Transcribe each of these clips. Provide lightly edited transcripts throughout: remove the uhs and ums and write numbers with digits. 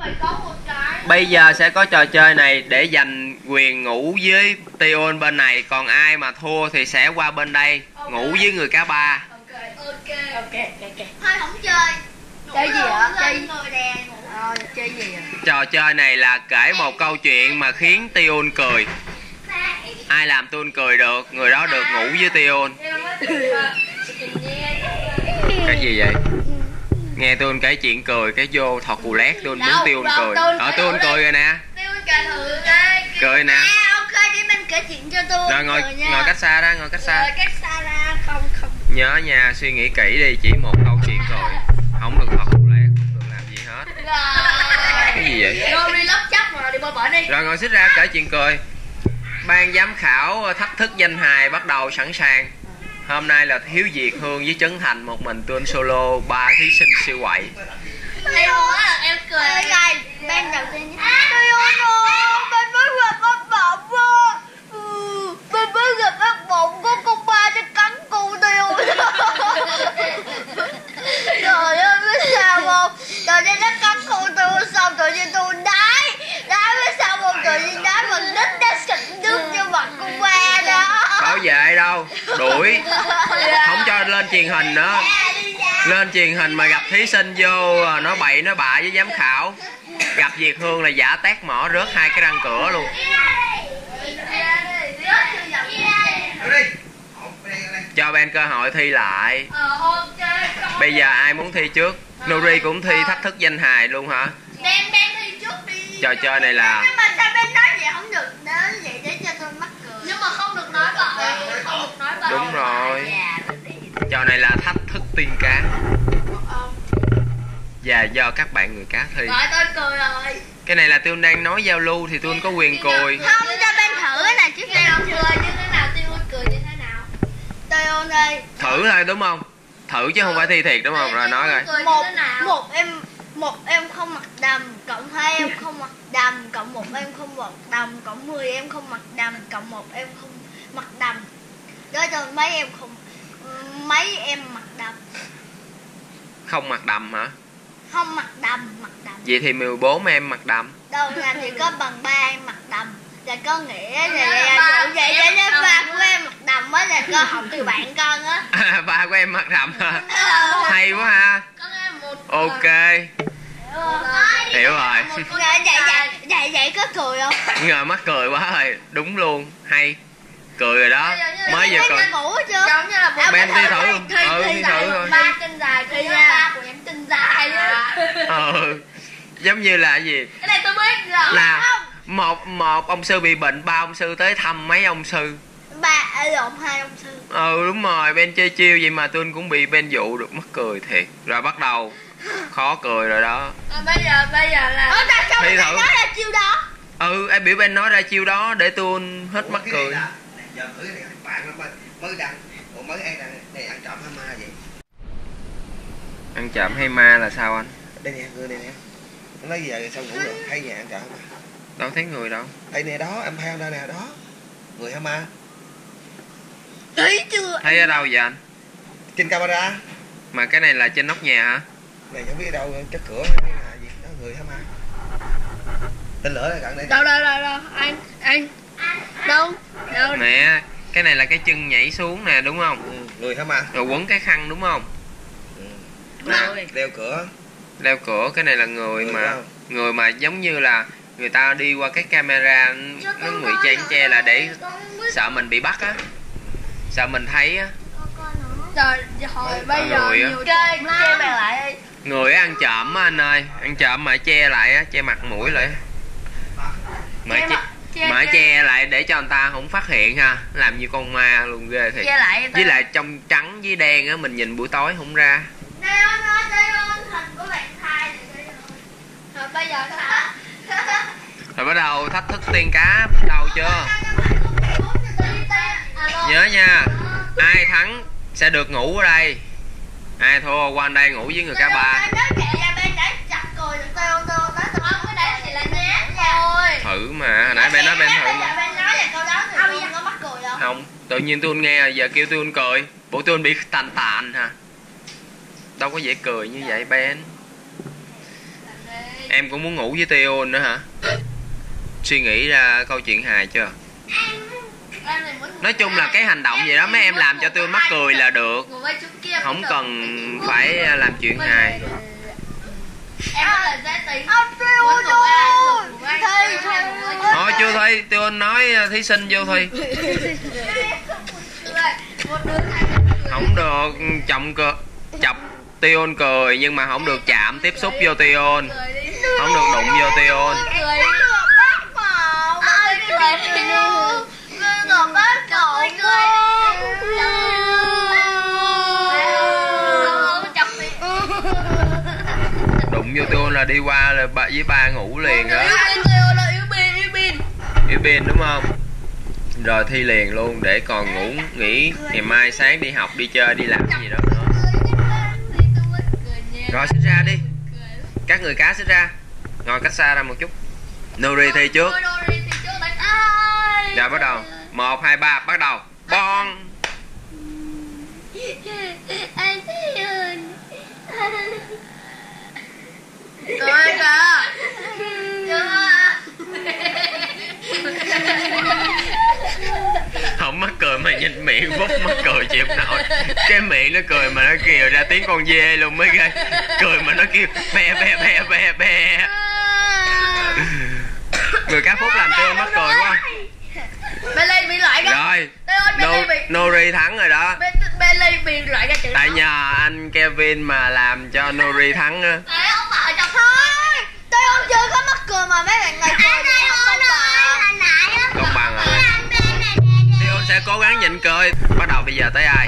Bây giờ sẽ có trò chơi này để giành quyền ngủ với Tion bên này. Còn ai mà thua thì sẽ qua bên đây ngủ với người cá ba. Ok. Thôi không chơi. Chơi gì ạ? Chơi gì ạ? Trò chơi này là kể một câu chuyện mà khiến Tion cười. Ai làm Tion cười được, người đó được ngủ với Tion. Cái gì vậy? Nghe Tion kể chuyện cười, cái vô thọt cù lét Tion muốn Tion cười. Tion cười rồi nè. Cười nè. Ok, đi bên kể chuyện cho tôi. Rồi ngồi cách xa đó, ngồi cách xa. Cách xa ra, không. Nhớ nha, suy nghĩ kỹ đi, chỉ một câu chuyện cười. Không được thọt cù lét, không được làm gì hết. Cái gì vậy? Rồi ngồi xích ra kể chuyện cười. Ban giám khảo thách thức danh hài bắt đầu sẵn sàng. Hôm nay là Hiếu Việt, Hương với Trấn Thành, một mình Tion solo, 3 thí sinh siêu quậy. Em cười. Ban đầu tiên bên mới gặp bác bọng vô. Bên mới gặp bác bọng có con ba nó cắn cô Tion. Trời ơi, biết sao không? Trời ơi, nó cắn cô Tion xong tự nhiên tôi đái biết sao không? Tự nhiên đái bằng đít nó xịt nước vô mặt con ba đó. Bảo vệ đâu, đuổi. Không cho lên truyền hình nữa. Lên truyền hình mà gặp thí sinh vô nói bậy nói bạ với giám khảo. Gặp Việt Hương là giả tét mỏ rớt 2 cái răng cửa luôn. Cho Ben cơ hội thi lại. Bây giờ ai muốn thi trước? Nuri cũng thi thách thức danh hài luôn hả? Ben thi trước đi. Trò chơi này là... Nhưng mà sao Ben nói vậy không được, nói vậy để cho tôi mắc cười. Nhưng mà không được nói bậy, không được nói bậy. Đúng rồi. Trò này là thách thức tiên cá. Và do các bạn người cá thi. Rồi tôi cười rồi. Cái này là tôi đang nói giao lưu thì tôi có quyền cười. Không, cho Ben thử nè chứ Ben cười như thế nào, tôi cười như thế nào. Tion ơi. Thử thôi đúng không? Thử chứ không phải thi thiệt đúng không? Rồi nói rồi. Một em không mặc đầm, cộng 2 em không mặc đầm, cộng 1 em không mặc đầm, cộng 10 em không mặc đầm, cộng 1 em không mặc đầm. Đó rồi mấy em mặc đầm. Không mặc đầm hả? Không mặc đầm. Vậy thì 14 em mặc đầm. Đâu là thì có bằng 3 em mặc đầm. Là có nghĩa là vậy cho nên ba của em mặc đầm á là con học từ bạn con á. Ba của em mặc đầm hả? Hay quá ha. Ok. Hiểu rồi. Vậy có cười không? Ngờ mắc cười quá rồi. Đúng luôn. Hay. Cười rồi đó. Mới vừa cười. Ben đi thử luôn. Đi thử rồi. Ba chân dài kia nha. Ba của em chân dài á. Giống như là gì? Cái này tôi biết rồi. Là một ông sư bị bệnh, 3 ông sư tới thăm mấy ông sư. 2 ông sư. Đúng rồi, Ben chơi chiêu vậy mà tôi cũng bị Ben dụ được, mắc cười thiệt. Rồi bắt đầu khó cười rồi đó. Bây giờ là tại sao Thi Ben thử. nói ra chiêu đó? Em biểu Ben nói ra chiêu đó để tôi hết mắc cười. Giờ thử cái này bạn mới đăng. Ủa mới ăn này ăn trộm hay ma vậy? Ăn trộm hay ma là sao anh? Đây nè, người này nè. Nó nói giờ sao ngủ được? Thấy nhà ăn trộm mà. Đâu thấy người đâu. Đây nè đó, em theo đây nè đó. Người hả ma? Thấy chưa? Thấy ở đâu vậy anh? Trên camera. Mà cái này là trên nóc nhà hả? Này không biết đâu, chắc cửa hay là gì đó, người hả ma? Tên lửa là gần đây. Đâu anh đâu Nè, cái này là cái chân nhảy xuống nè đúng không? Người hả ma? Rồi quấn cái khăn đúng không? Đeo cửa. Leo cửa, cái này là người mà người mà giống như là người ta đi qua cái camera nó ngụy trang che là để sợ mình bị bắt á, sợ mình thấy á. Trời hồi bây giờ nhiều chơi che mày lại đi. Người ăn trộm á anh ơi, ăn trộm mà che lại á, che mặt mũi lại mà che lại để cho người ta không phát hiện ha, làm như con ma luôn ghê thiệt. Với lại trong trắng với đen á, mình nhìn buổi tối không ra. Hình của bạn trai rồi bây giờ sao? Rồi bắt đầu thách thức tiên cá bắt đầu chưa? Nhớ nha, ai thắng sẽ được ngủ ở đây, ai thua qua đây ngủ với người cá ba. Thử mà, hồi nãy Ben nói Ben thử mà. Không, tự nhiên tôi nghe giờ kêu tôi cười, bộ tôi bị tàn hả? Đâu có dễ cười như vậy Ben. Em cũng muốn ngủ với Tion nữa hả? Suy nghĩ ra câu chuyện hài chưa? Nói chung là cái hành động gì đó mấy em làm cho tôi mắc cười là được, không cần phải làm chuyện hài. Thôi chưa thi, Tion nói thí sinh vô thi. Không được chọc Tion cười, nhưng mà không được chạm tiếp xúc vô Tion, không được đụng vô Tion. Đụng vô Tion là đi qua là với ba ngủ liền đó. Yếu pin đúng không? Rồi thi liền luôn để còn ngủ nghỉ ngày mai sáng đi học đi chơi đi làm gì đó nữa. Rồi xích ra đi, các người cá xích ra, ngồi cách xa ra một chút. Nuri thi trước. Rồi bắt đầu 1, 2, 3 bắt đầu. Bon. Cười kìa. Không mắc cười mà nhìn miệng Phúc mắc cười chịu không nổi. Cái miệng nó cười mà nó kêu ra tiếng con dê luôn mới ghê. Cười mà nó kêu be be be be be. Người cá Phúc làm tôi mắc cười quá. Bailey bị loại rồi. Nuri thắng rồi đó. Bailey bị loại ra chữ. Tại nhờ anh Kevin mà làm cho Nuri thắng á. Ông bảo cho thôi. Tôi không chưa có mắc cười mà mấy bạn này cười không bằng. Công bằng rồi. Tion sẽ cố gắng nhịn cười. Bắt đầu bây giờ tới ai?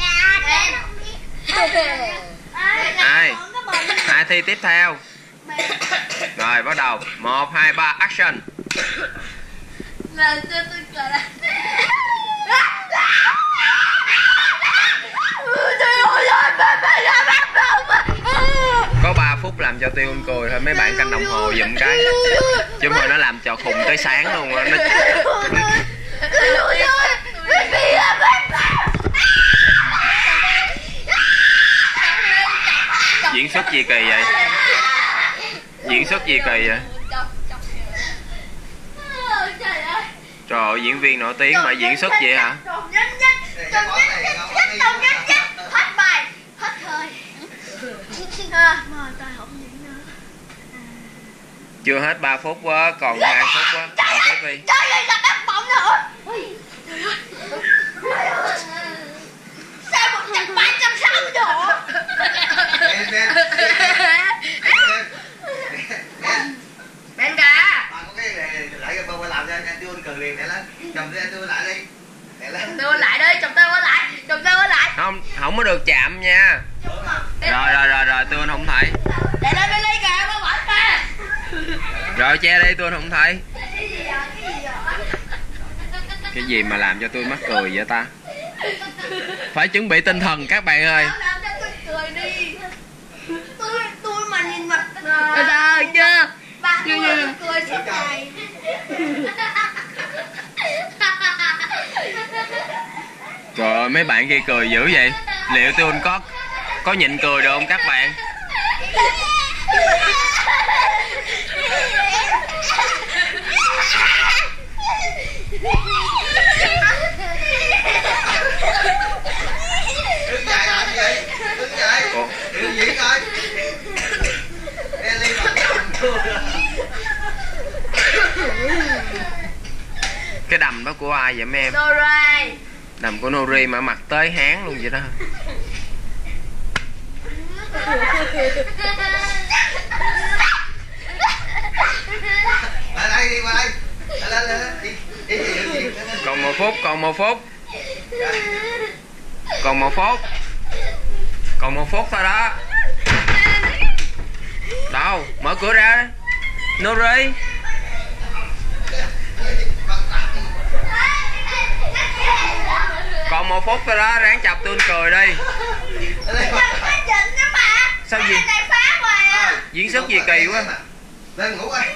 Ai thi tiếp theo? Rồi bắt đầu 1, 2, 3 action. Làm cho tôi cười là có 3 phút làm cho Tion cười thôi, mấy bạn canh đồng hồ giùm cái. Chứ hồi nó làm cho khùng tới sáng luôn á. Diễn xuất gì kỳ vậy? Diễn xuất gì kỳ vậy? Trời ơi, diễn viên nổi tiếng mà diễn xuất vậy hả? hết bài, hết thời. Chưa hết 3 phút quá, còn 2 phút quá. Làm tiếp đi. Trời là bắt bóng nữa. Sao 100-360 độ. Bên cả. Có cái này lại cái bao làm cho anh Tion cười liền để lên. Chồng tôi Tion lại đi. Tôi lại đi, chồng tôi lại. Không có được chạm nha. Rồi Tion không thấy. Để lên Bailey kìa, bỏ bỏ kìa. Rồi che đi, Tion không thấy. Cái gì mà làm cho tôi mắc cười vậy ta? Phải chuẩn bị tinh thần các bạn ơi. Làm cho tôi cười đi. Tôi mà nhìn mặt rồi chưa? Ba tôi cười suốt ngày. Trời ơi, mấy bạn kia cười dữ vậy. Liệu Tion có nhịn cười được không các bạn? Đứng dậy làm gì? Đứng dậy. Đứng gì coi. Ellie mà Cái đầm đó của ai vậy mấy em? Nuri. Đầm của Nuri mà mặt tới hán luôn vậy đó. lại đây đi qua đây. Lên đi. Còn 1 phút. Còn 1 phút thôi đó. Đâu, mở cửa ra. Nuri. Còn 1 phút thôi đó, ráng chọc Tion cười đi. Sao gì? Diễn xuất gì kỳ quá. Lên ngủ ơi.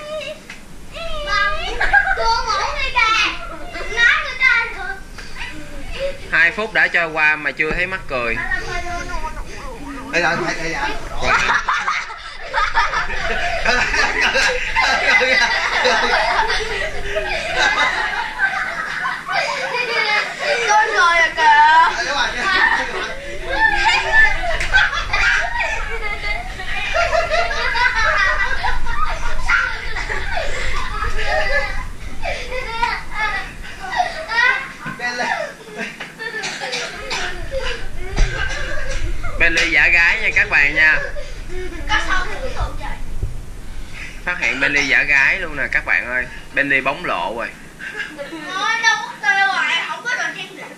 Cô ngủ đi kìa. Nói người ta được. 2 phút đã trôi qua mà chưa thấy mắc cười. Bây giờ phải Tôi rồi à kìa. Bentley giả gái nha các bạn nha. Phát hiện Bentley giả gái luôn nè các bạn ơi. Bentley bóng lộ rồi. Ôi đâu có kêu rồi, không có đồ trang điểm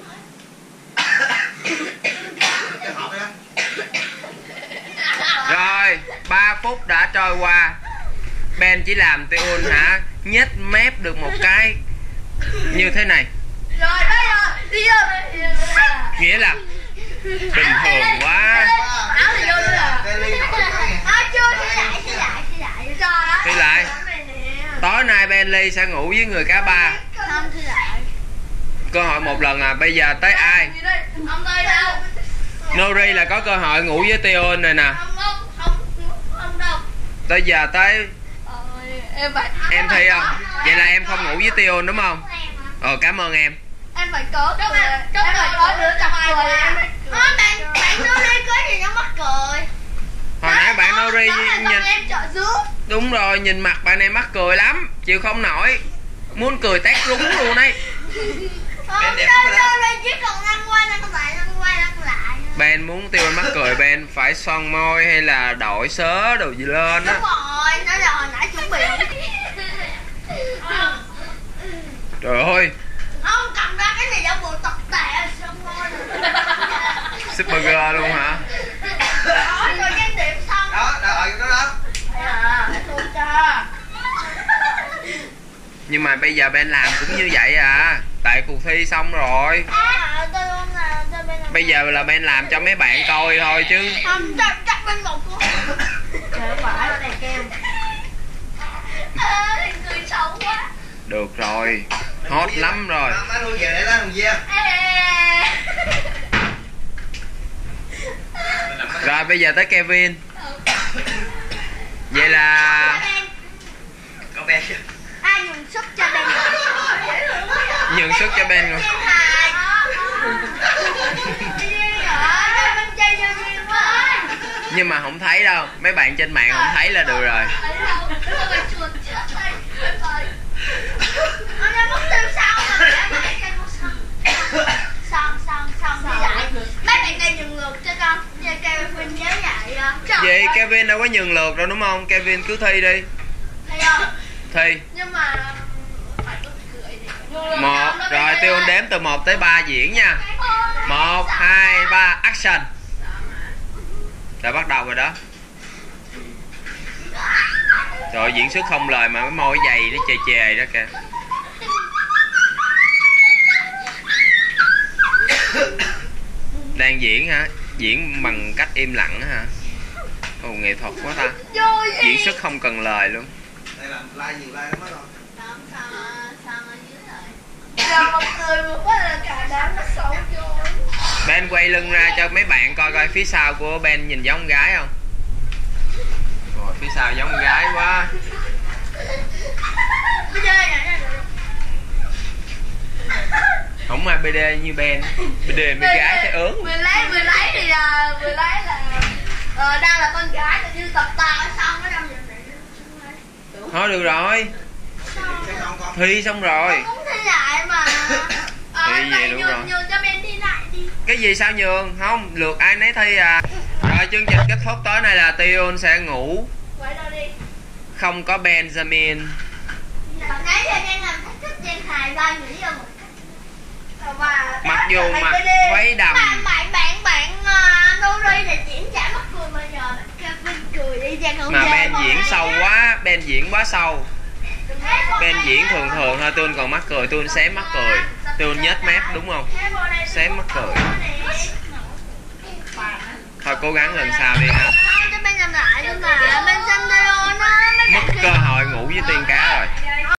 Rồi 3 phút đã trôi qua. Ben chỉ làm Tiun hả nhếch mép được một cái như thế này. rồi bây giờ đi vô. Nghĩa là bình thường quá. Áo thì vô nữa à? Chưa Thi lại. Tối nay Bentley sẽ ngủ với người cá ba. Không thi lại. Cơ hội một lần à. Bây giờ tới ai? Ông ơi đâu? Nori là có cơ hội ngủ với Tiun này nè. Không đâu. Tới giờ tới Em phải. em Thi không? Vậy là em không ngủ với Tiun đúng không? Cảm ơn em. Em phải có em phải có đứa chọc cười em. Bạn Nori có gì nó mắc cười. Hồi nãy bạn Nori nhìn em trợ giúp. đúng rồi, nhìn mặt bạn này mắc cười lắm, chịu không nổi, muốn cười tét rúng luôn đấy. Nori chỉ còn lăn qua lăn lại. Ben muốn Tiun mắc cười, Ben phải son môi hay là đội sớ đồ gì lên á. Đúng rồi, nó là hồi nãy chuẩn bị. Trời ơi, Ông cầm ra cái gì đó bộ tập tệ xong rồi. Supergirl luôn hả? Đó, rồi trang điểm xong. Đó, rồi đó đó. Tôi cho. Nhưng mà bây giờ Ben làm cũng như vậy à, tại cuộc thi xong rồi. Bây giờ là Ben làm cho mấy bạn coi thôi chứ. Không, chắc bên một cô. Trời phải này kem. Người xấu quá. Được rồi, hot lắm rồi. Má nuôi về để lá thằng Gia. Rồi bây giờ tới Kevin. Vậy là Có bé chưa? Ai nhường sức cho Ben? nhường sức cho Ben rồi. Nhưng mà không thấy đâu, mấy bạn trên mạng không thấy là được rồi. Mấy bạn kêu nhường ngược cho con. Kevin nhớ vậy. Vậy Kevin đâu có nhường lượt đâu đúng không? Kevin cứ thi đi. Thấy không? Thi. Nhưng mà phải có cười đi. Một, rồi Tiun đếm từ 1 tới 3 diễn nha. 1, 2, 3, action. Đã bắt đầu rồi đó. Rồi diễn xuất không lời mà cái môi dày nó chề chề đó kìa. Đang diễn hả? Diễn bằng cách im lặng hả? Ồ, nghệ thuật quá ta. Diễn xuất không cần lời luôn. Đây là like nhiều like lắm đó rồi. Rồi một người một quá là cả đám nó xấu rồi. Ben quay lưng ra cho mấy bạn coi coi phía sau của Ben nhìn giống gái không? Rồi phía sau giống gái quá. Không ai BD như Ben. BD mấy gái thấy ớn. Mình lấy thì là đang là con gái tự nhiên tập tao ở xong nó đâm vào này. Thôi được rồi. Thi xong rồi. Không thi lại mà. Thi vậy đúng rồi. Nhường cho Ben thi lại đi. Cái gì sao nhường? Không, lượt ai nấy thi à. Rồi chương trình kết thúc tối nay là Tiun sẽ ngủ. Quay đâu đi. Không có Benjamin. Nãy giờ đang làm thách thức Giang hài ba nghĩ ra một cách. Mặc dù mặc váy đầm. Bạn Nori là diễn chả mắc cười mà giờ Kevin cười đi Giang không. Mà Ben diễn sâu quá, Ben diễn quá sâu. Ben diễn thường thường thôi, Tiun còn mắc cười, Tiun xém mắc cười. Tiun nhếch mép đúng không? Xém mắc cười. Thôi cố gắng lần sau đi ha. Cho Ben làm lại nhưng mà Ben xem video nó Mất cơ hội ngủ với tiên cá rồi.